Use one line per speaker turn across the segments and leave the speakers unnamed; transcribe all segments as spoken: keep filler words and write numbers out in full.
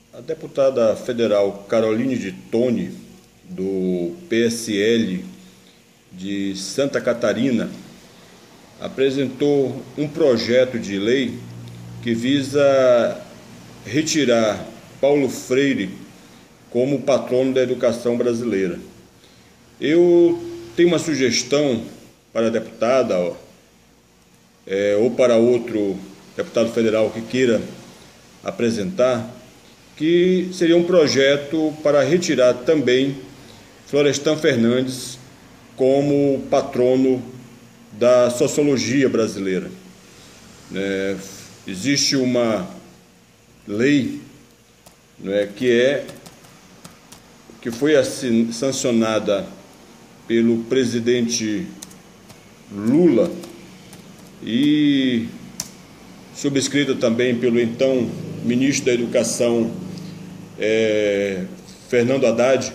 A deputada federal Caroline de Toni, do P S L de Santa Catarina, apresentou um projeto de lei que visa retirar Paulo Freire como patrono da educação brasileira. Eu tenho uma sugestão para a deputada ó, é, ou para outro deputado federal que queira apresentar, que seria um projeto para retirar também Florestan Fernandes como patrono da sociologia brasileira. É, existe uma lei né, que é que foi assin, sancionada pelo presidente Lula e subscrita também pelo então ministro da Educação é, Fernando Haddad,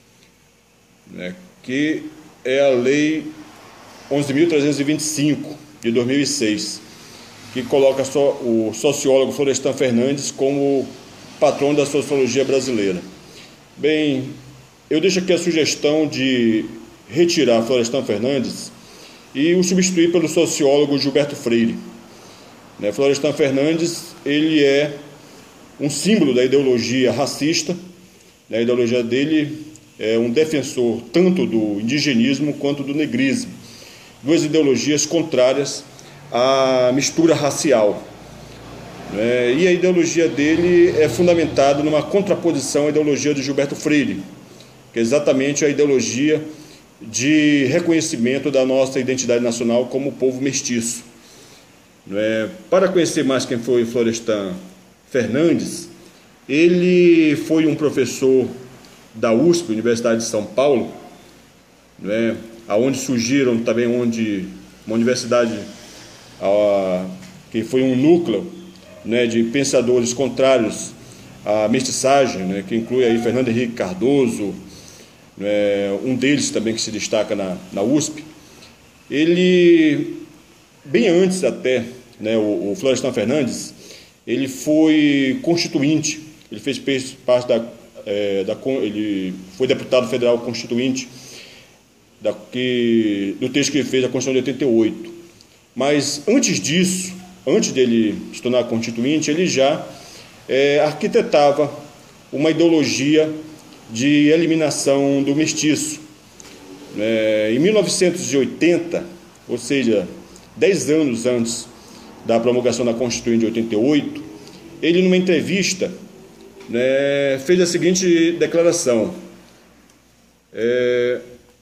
né, que é a Lei onze mil trezentos e vinte e cinco de dois mil e seis, que coloca só o sociólogo Florestan Fernandes como patrono da sociologia brasileira. Bem, eu deixo aqui a sugestão de retirar Florestan Fernandes e o substituir pelo sociólogo Gilberto Freire. Né, Florestan Fernandes, ele é um símbolo da ideologia racista, né, a ideologia dele é um defensor tanto do indigenismo quanto do negrismo, duas ideologias contrárias à mistura racial. Né, e a ideologia dele é fundamentada numa contraposição à ideologia de Gilberto Freire, que é exatamente a ideologia de reconhecimento da nossa identidade nacional como povo mestiço. É, para conhecer mais quem foi Florestan Fernandes, ele foi um professor da U S P, Universidade de São Paulo, né, onde surgiram também onde, uma universidade a, que foi um núcleo né, de pensadores contrários à mestiçagem, né, que inclui aí Fernando Henrique Cardoso, né, um deles também que se destaca na, na U S P. Ele, bem antes até, né, o, o Florestan Fernandes, ele foi constituinte, ele fez parte da, é, da ele foi deputado federal constituinte da, que, do texto que ele fez da Constituição de oitenta e oito. Mas antes disso, antes dele se tornar constituinte, ele já é, arquitetava uma ideologia de eliminação do mestiço. É, em mil novecentos e oitenta, ou seja, dez anos antes da promulgação da Constituinte de oitenta e oito, ele, numa entrevista, né, fez a seguinte declaração: é,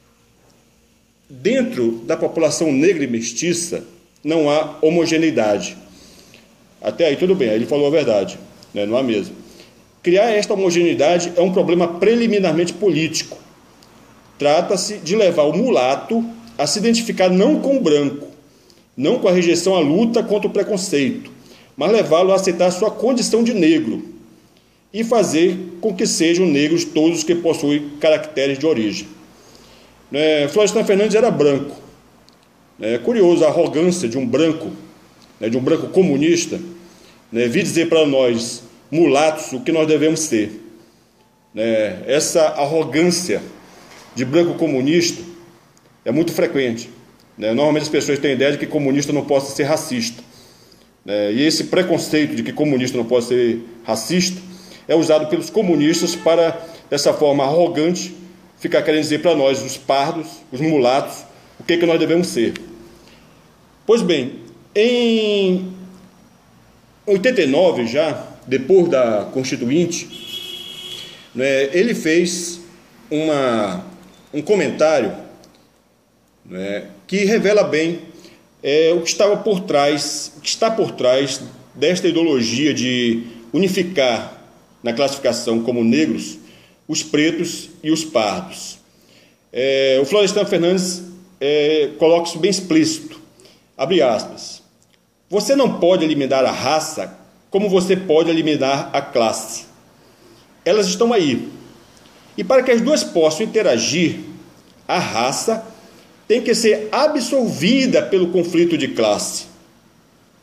dentro da população negra e mestiça não há homogeneidade. Até aí tudo bem, aí ele falou a verdade, né, não há mesmo. Criar esta homogeneidade é um problema preliminarmente político. Trata-se de levar o mulato a se identificar não com o branco, não com a rejeição à luta contra o preconceito, mas levá-lo a aceitar sua condição de negro e fazer com que sejam negros todos que possuem caracteres de origem. É, Florestan Fernandes era branco. É curioso a arrogância de um branco, né, de um branco comunista, né, vir dizer para nós, mulatos, o que nós devemos ser. Né, essa arrogância de branco comunista é muito frequente. Né, normalmente as pessoas têm a ideia de que comunista não possa ser racista. Né, e esse preconceito de que comunista não pode ser racista é usado pelos comunistas para, dessa forma arrogante, ficar querendo dizer para nós, os pardos, os mulatos, o que, é que nós devemos ser. Pois bem, em oitenta e nove já, depois da Constituinte, né, ele fez uma, um comentário, né, que revela bem é, o que estava por trás, o que está por trás desta ideologia de unificar na classificação como negros os pretos e os pardos. É, o Florestan Fernandes é, coloca isso bem explícito, abre aspas: você não pode eliminar a raça como você pode eliminar a classe. Elas estão aí. E para que as duas possam interagir, a raça tem que ser absorvida pelo conflito de classe.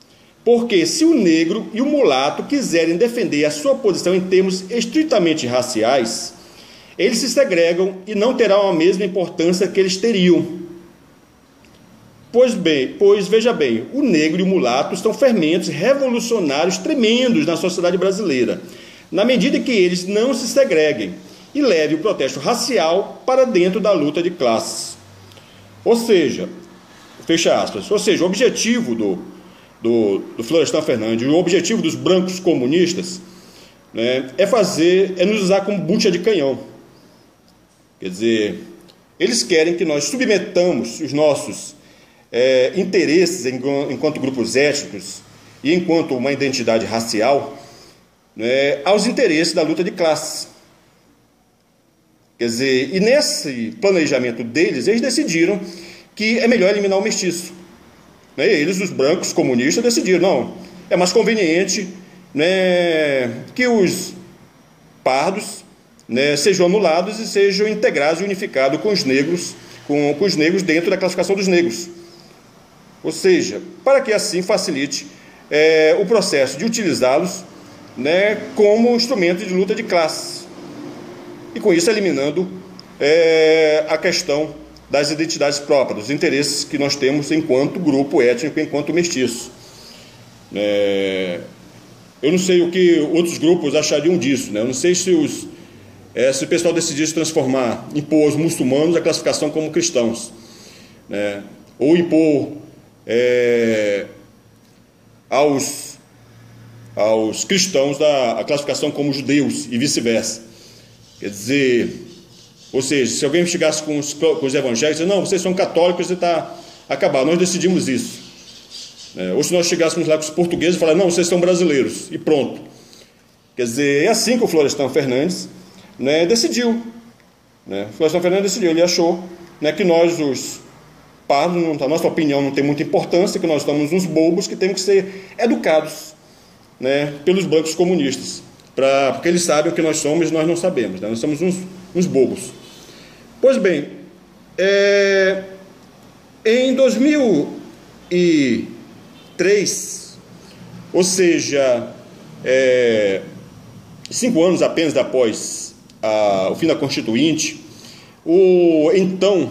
Porque se o negro e o mulato quiserem defender a sua posição em termos estritamente raciais, eles se segregam e não terão a mesma importância que eles teriam. Pois bem, pois veja bem, o negro e o mulato são fermentos revolucionários tremendos na sociedade brasileira, na medida que eles não se segreguem e levem o protesto racial para dentro da luta de classes. Ou seja, fecha aspas, ou seja, o objetivo do, do, do Florestan Fernandes, o objetivo dos brancos comunistas, né, é fazer, é nos usar como bucha de canhão. Quer dizer, eles querem que nós submetamos os nossos é, interesses enquanto grupos étnicos e enquanto uma identidade racial, né, aos interesses da luta de classes. Quer dizer, e nesse planejamento deles, eles decidiram que é melhor eliminar o mestiço. Né? Eles, os brancos comunistas, decidiram, não, é mais conveniente, né, que os pardos, né, sejam anulados e sejam integrados e unificados com os negros, com, com os negros dentro da classificação dos negros. Ou seja, para que assim facilite é, o processo de utilizá-los, né, como instrumento de luta de classes. E com isso eliminando é, a questão das identidades próprias, dos interesses que nós temos enquanto grupo étnico, enquanto mestiço. É, eu não sei o que outros grupos achariam disso, né? Eu não sei se, os, é, se o pessoal decidisse transformar, impor aos muçulmanos a classificação como cristãos, né? Ou impor é, aos, aos cristãos da, a classificação como judeus e vice-versa. Quer dizer, ou seja, se alguém chegasse com os, com os evangélicos, não, vocês são católicos e está acabado, nós decidimos isso. É, ou se nós chegássemos lá com os portugueses e falar, não, vocês são brasileiros, e pronto. Quer dizer, é assim que o Florestan Fernandes, né, decidiu. Né? O Florestan Fernandes decidiu, ele achou, né, que nós, os pardos, a nossa opinião não tem muita importância, que nós estamos uns bobos que temos que ser educados, né, pelos bancos comunistas. Pra, porque eles sabem o que nós somos e nós não sabemos, né? Nós somos uns, uns bobos. Pois bem, é, em dois mil e três, ou seja, é, cinco anos apenas após a, o fim da Constituinte, o então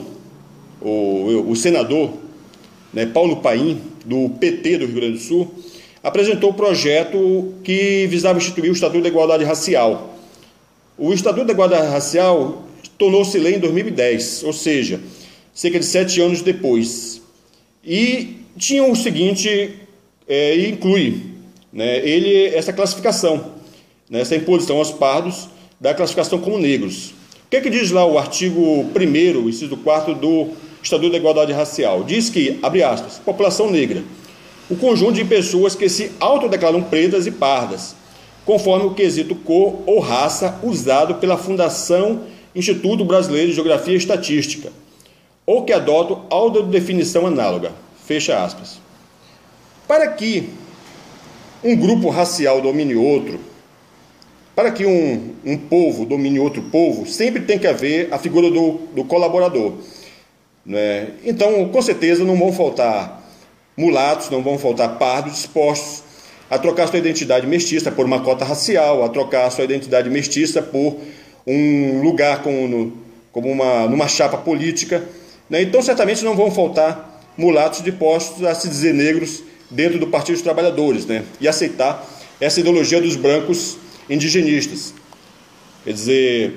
o, o senador, né, Paulo Paim, do P T do Rio Grande do Sul, apresentou o projeto que visava instituir o Estatuto da Igualdade Racial. O Estatuto da Igualdade Racial tornou-se lei em dois mil e dez, ou seja, cerca de sete anos depois. E tinha o seguinte, é, inclui, né, ele, essa classificação, né, essa imposição aos pardos da classificação como negros. O que é que diz lá o artigo primeiro, inciso quarto do Estatuto da Igualdade Racial? Diz que, abre aspas, população negra, o conjunto de pessoas que se autodeclaram pretas e pardas, conforme o quesito cor ou raça usado pela Fundação Instituto Brasileiro de Geografia e Estatística, ou que adotam autodefinição análoga, fecha aspas. Para que um grupo racial domine outro, para que um, um povo domine outro povo, sempre tem que haver a figura do, do colaborador, né? Então, com certeza, não vão faltar mulatos, não vão faltar pardos dispostos a trocar sua identidade mestiça por uma cota racial, a trocar sua identidade mestiça por um lugar como, como uma, numa chapa política, né? Então, certamente não vão faltar mulatos dispostos a se dizer negros dentro do Partido dos Trabalhadores, né? E aceitar essa ideologia dos brancos indigenistas. Quer dizer,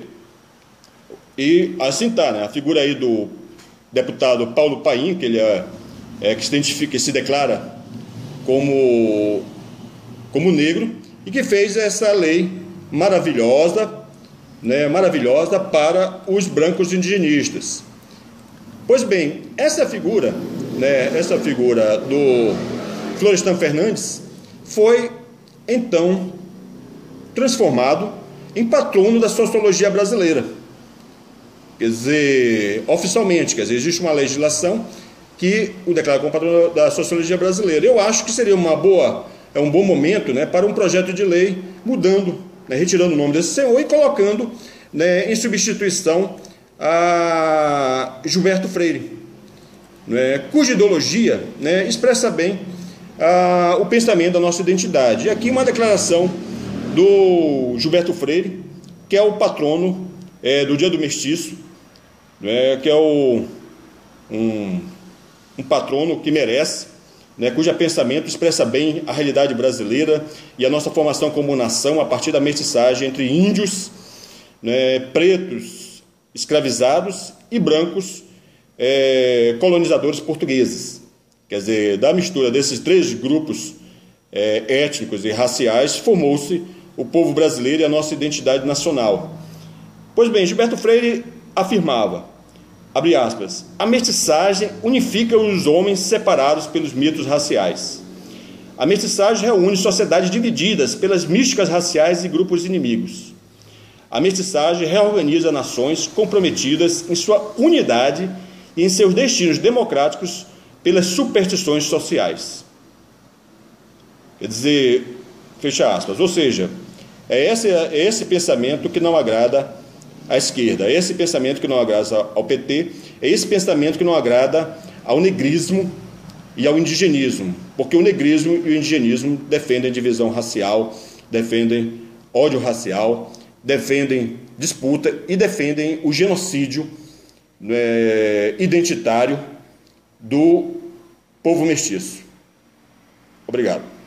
e assim tá, né? A figura aí do deputado Paulo Paim, que ele é É, que se identifica, que se declara como, como negro e que fez essa lei maravilhosa, né, maravilhosa para os brancos indigenistas. Pois bem, essa figura, né, essa figura do Florestan Fernandes foi então transformado em patrono da sociologia brasileira. Quer dizer, oficialmente, quer dizer, existe uma legislação que o declara como patrono da sociologia brasileira. Eu acho que seria uma boa, é um bom momento, né, para um projeto de lei mudando, né, retirando o nome desse senhor e colocando, né, em substituição a Gilberto Freire, né, cuja ideologia, né, expressa bem ah, o pensamento da nossa identidade. E aqui uma declaração do Gilberto Freire, que é o patrono é, do Dia do Mestiço, né, que é o, um, um patrono que merece, né, cujo pensamento expressa bem a realidade brasileira e a nossa formação como nação a partir da mestiçagem entre índios, né, pretos escravizados e brancos é, colonizadores portugueses. Quer dizer, da mistura desses três grupos é, étnicos e raciais, formou-se o povo brasileiro e a nossa identidade nacional. Pois bem, Gilberto Freire afirmava, abre aspas, a mestiçagem unifica os homens separados pelos mitos raciais. A mestiçagem reúne sociedades divididas pelas místicas raciais e grupos inimigos. A mestiçagem reorganiza nações comprometidas em sua unidade e em seus destinos democráticos pelas superstições sociais. Quer dizer, fecha aspas, ou seja, é esse, é esse pensamento que não agrada à esquerda, é esse pensamento que não agrada ao P T, é esse pensamento que não agrada ao negrismo e ao indigenismo, porque o negrismo e o indigenismo defendem divisão racial, defendem ódio racial, defendem disputa e defendem o genocídio é, identitário do povo mestiço. Obrigado.